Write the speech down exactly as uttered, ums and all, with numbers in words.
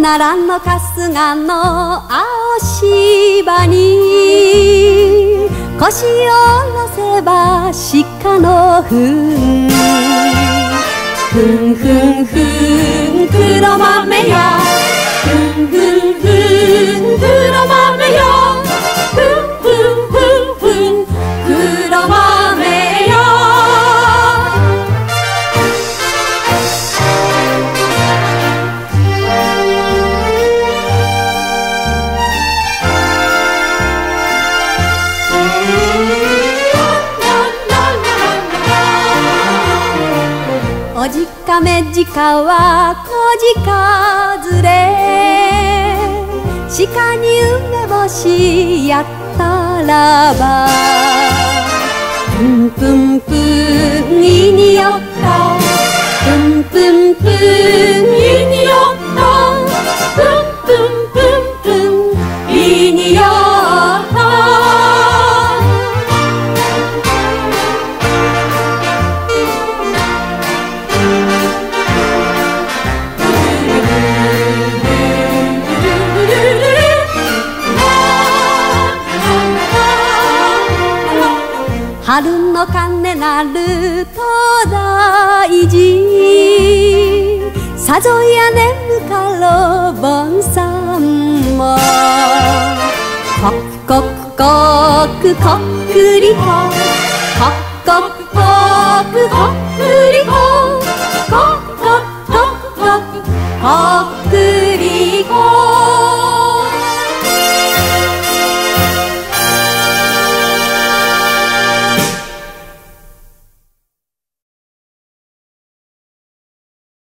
奈良の春日の青芝に腰を下ろせば鹿のふんふんふんふん黒豆よふんふんふん黒豆よふんふんふんふん黒豆よおじかめじかは小鹿連れ鹿に梅干しやったらばぷんぷんぷんいいによったぷんぷんぷんいいによったぷんぷんぷんぷんいいによった春の鐘鳴る東大寺さぞや眠かろう盆さんもコクコクコクコックリココッコクコクコックリココッコッコッコッコックリコ